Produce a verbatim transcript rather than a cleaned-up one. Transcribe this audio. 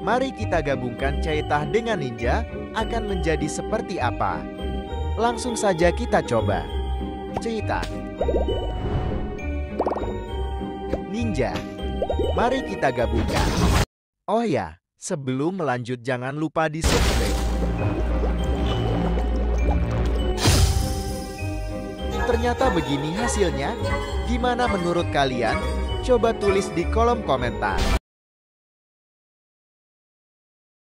Mari kita gabungkan Caitah dengan Ninja akan menjadi seperti apa? Langsung saja kita coba. Caitah, Ninja, mari kita gabungkan. Oh ya, sebelum melanjut jangan lupa di subscribe. Ternyata begini hasilnya. Gimana menurut kalian? Coba tulis di kolom komentar.